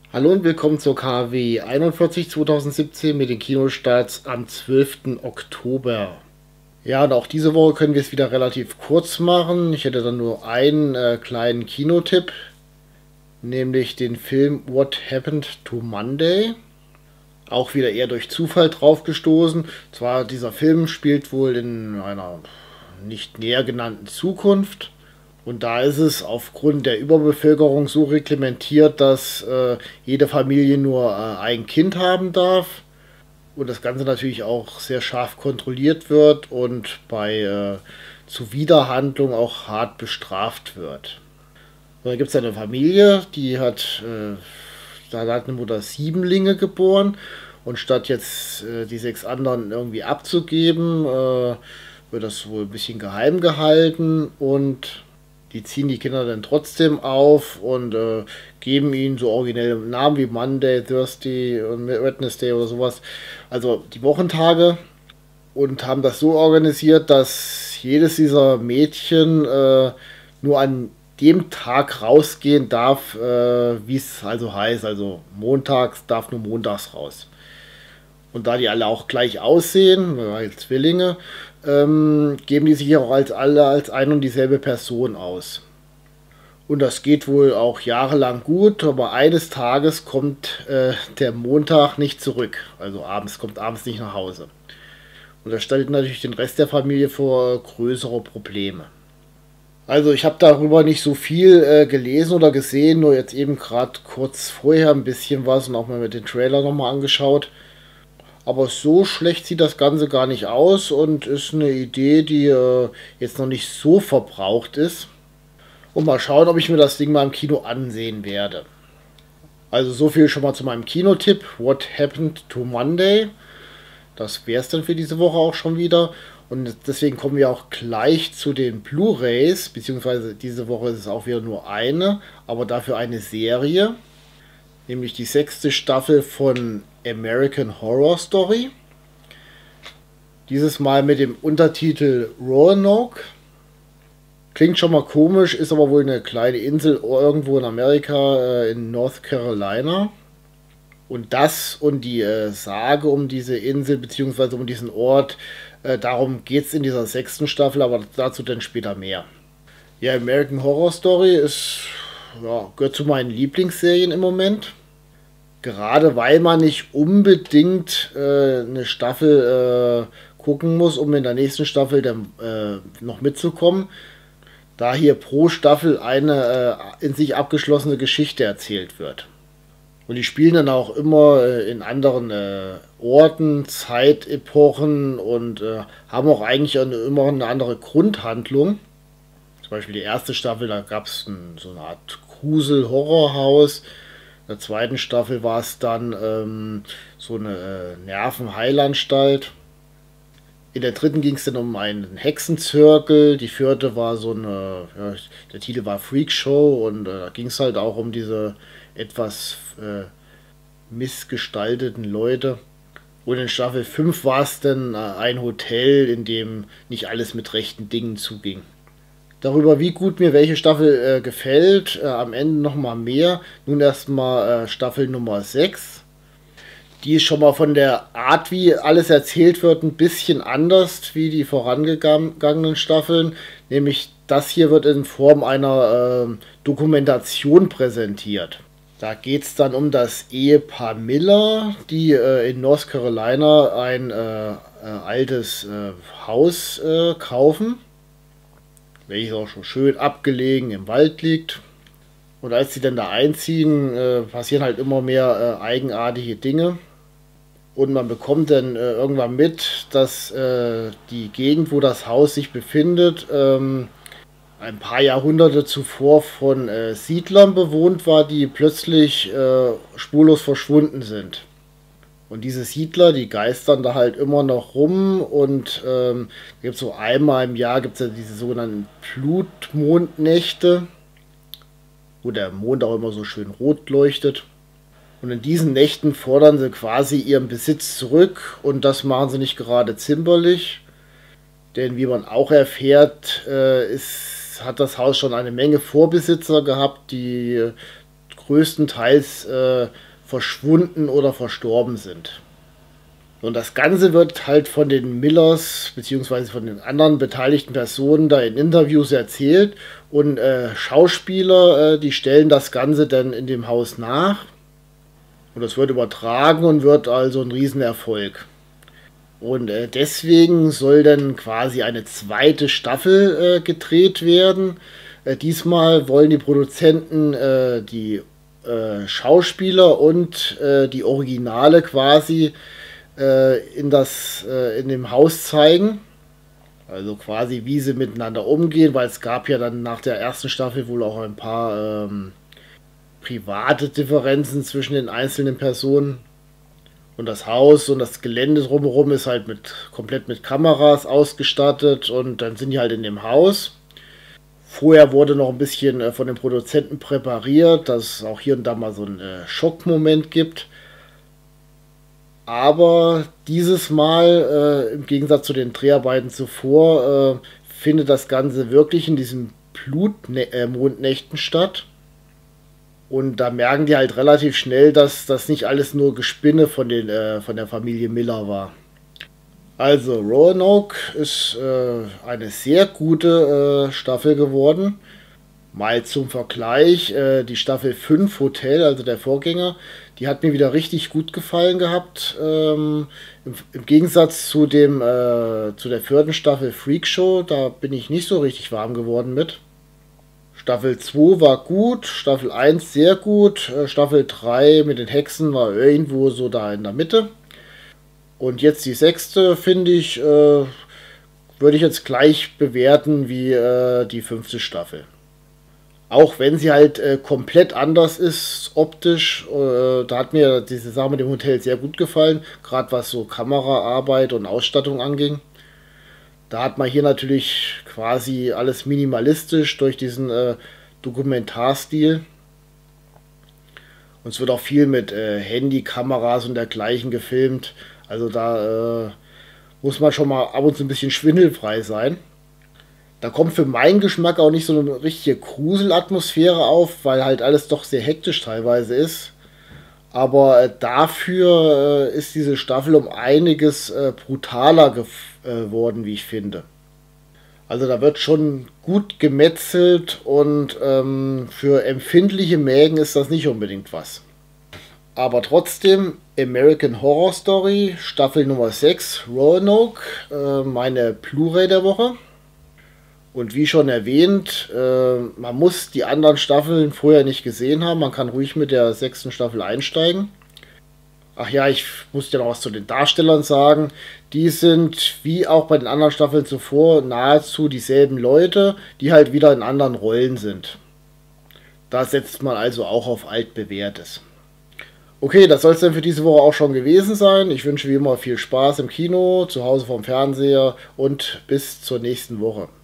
Hallo und willkommen zur KW 41 2017 mit den Kinostarts am 12. Oktober. Ja, und auch diese Woche können wir es wieder relativ kurz machen. Ich hätte dann nur einen kleinen Kinotipp, nämlich den Film What Happened to Monday. Auch wieder eher durch Zufall drauf gestoßen. Zwar, dieser Film spielt wohl in einer nicht näher genannten Zukunft. Und da ist es aufgrund der Überbevölkerung so reglementiert, dass jede Familie nur ein Kind haben darf. Und das Ganze natürlich auch sehr scharf kontrolliert wird und bei Zuwiderhandlung auch hart bestraft wird. Und dann gibt es eine Familie, da hat eine Mutter Siebenlinge geboren. Und statt jetzt die sechs anderen irgendwie abzugeben, wird das wohl ein bisschen geheim gehalten und die ziehen die Kinder dann trotzdem auf und geben ihnen so originelle Namen wie Monday, Thursday und Wednesday oder sowas. Also die Wochentage, und haben das so organisiert, dass jedes dieser Mädchen nur an dem Tag rausgehen darf, wie es also heißt. Also montags darf nur montags raus. Und da die alle auch gleich aussehen, als Zwillinge, geben die sich auch alle als ein und dieselbe Person aus. Und das geht wohl auch jahrelang gut, aber eines Tages kommt der Montag nicht zurück. Also kommt abends nicht nach Hause. Und das stellt natürlich den Rest der Familie vor größere Probleme. Also ich habe darüber nicht so viel gelesen oder gesehen, nur jetzt eben gerade kurz vorher ein bisschen was und auch mal mit den Trailer nochmal angeschaut. Aber so schlecht sieht das Ganze gar nicht aus und ist eine Idee, die jetzt noch nicht so verbraucht ist. Und mal schauen, ob ich mir das Ding mal im Kino ansehen werde. Also so viel schon mal zu meinem Kinotipp. What Happened to Monday? Das wäre es dann für diese Woche auch schon wieder. Und deswegen kommen wir auch gleich zu den Blu-rays, beziehungsweise diese Woche ist es auch wieder nur eine, aber dafür eine Serie. Nämlich die 6. Staffel von American Horror Story. Dieses Mal mit dem Untertitel Roanoke. Klingt schon mal komisch, ist aber wohl eine kleine Insel irgendwo in Amerika, in North Carolina. Und das und die Sage um diese Insel bzw. um diesen Ort, darum geht es in dieser 6. Staffel, aber dazu dann später mehr. Ja, American Horror Story gehört zu meinen Lieblingsserien im Moment. Gerade weil man nicht unbedingt eine Staffel gucken muss, um in der nächsten Staffel dann noch mitzukommen, da hier pro Staffel eine in sich abgeschlossene Geschichte erzählt wird. Und die spielen dann auch immer in anderen Orten, Zeitepochen und haben auch eigentlich immer eine andere Grundhandlung. Zum Beispiel die erste Staffel, da gab es so eine Art Grusel-Horrorhaus. In der zweiten Staffel war es dann so eine Nervenheilanstalt. In der dritten ging es dann um einen Hexenzirkel. Die vierte war der Titel war Freakshow und da ging es halt auch um diese etwas missgestalteten Leute. Und in Staffel 5 war es dann ein Hotel, in dem nicht alles mit rechten Dingen zuging. Darüber, wie gut mir welche Staffel gefällt, am Ende nochmal mehr. Nun erstmal Staffel Nummer 6. Die ist schon mal von der Art, wie alles erzählt wird, ein bisschen anders wie die vorangegangenen Staffeln. Nämlich das hier wird in Form einer Dokumentation präsentiert. Da geht es dann um das Ehepaar Miller, die in North Carolina ein altes Haus kaufen, welches auch schon schön abgelegen im Wald liegt. Und als sie dann da einziehen, passieren halt immer mehr eigenartige Dinge. Und man bekommt dann irgendwann mit, dass die Gegend, wo das Haus sich befindet, ein paar Jahrhunderte zuvor von Siedlern bewohnt war, die plötzlich spurlos verschwunden sind. Und diese Siedler, die geistern da halt immer noch rum und gibt so einmal im Jahr gibt's ja diese sogenannten Blutmondnächte, wo der Mond auch immer so schön rot leuchtet. Und in diesen Nächten fordern sie quasi ihren Besitz zurück und das machen sie nicht gerade zimperlich. Denn wie man auch erfährt, hat das Haus schon eine Menge Vorbesitzer gehabt, die größtenteils verschwunden oder verstorben sind. Und das Ganze wird halt von den Millers bzw. von den anderen beteiligten Personen da in Interviews erzählt. Und Schauspieler, die stellen das Ganze dann in dem Haus nach. Und das wird übertragen und wird also ein Riesenerfolg. Und deswegen soll dann quasi eine zweite Staffel gedreht werden. Diesmal wollen die Produzenten die Schauspieler und die Originale quasi in dem Haus zeigen. Also quasi, wie sie miteinander umgehen, weil es gab ja dann nach der ersten Staffel wohl auch ein paar private Differenzen zwischen den einzelnen Personen. Und das Haus und das Gelände drumherum ist halt komplett mit Kameras ausgestattet und dann sind die halt in dem Haus. Vorher wurde noch ein bisschen von den Produzenten präpariert, dass es auch hier und da mal so einen Schockmoment gibt. Aber dieses Mal, im Gegensatz zu den Dreharbeiten zuvor, findet das Ganze wirklich in diesen Blutmondnächten statt. Und da merken die halt relativ schnell, dass das nicht alles nur Gespinne von der Familie Miller war. Also Roanoke ist eine sehr gute Staffel geworden. Mal zum Vergleich, die Staffel 5 Hotel, also der Vorgänger, die hat mir wieder richtig gut gefallen gehabt. Im Gegensatz zu der vierten Staffel Freak Show, da bin ich nicht so richtig warm geworden mit. Staffel 2 war gut, Staffel 1 sehr gut, Staffel 3 mit den Hexen war irgendwo so da in der Mitte. Und jetzt die sechste, finde ich, würde ich jetzt gleich bewerten wie die fünfte Staffel. Auch wenn sie halt komplett anders ist, optisch, da hat mir diese Sache mit dem Hotel sehr gut gefallen, gerade was so Kameraarbeit und Ausstattung anging. Da hat man hier natürlich quasi alles minimalistisch durch diesen Dokumentarstil. Und es wird auch viel mit Handykameras und dergleichen gefilmt. Also da muss man schon mal ab und zu ein bisschen schwindelfrei sein. Da kommt für meinen Geschmack auch nicht so eine richtige Gruselatmosphäre auf, weil halt alles doch sehr hektisch teilweise ist. Aber dafür ist diese Staffel um einiges brutaler geworden, wie ich finde. Also da wird schon gut gemetzelt und für empfindliche Mägen ist das nicht unbedingt was. Aber trotzdem, American Horror Story, Staffel Nummer 6, Roanoke, meine Blu-ray der Woche. Und wie schon erwähnt, man muss die anderen Staffeln vorher nicht gesehen haben. Man kann ruhig mit der sechsten Staffel einsteigen. Ach ja, ich muss dir noch was zu den Darstellern sagen. Die sind, wie auch bei den anderen Staffeln zuvor, nahezu dieselben Leute, die halt wieder in anderen Rollen sind. Da setzt man also auch auf altbewährtes. Okay, das soll es dann für diese Woche auch schon gewesen sein. Ich wünsche wie immer viel Spaß im Kino, zu Hause vorm Fernseher und bis zur nächsten Woche.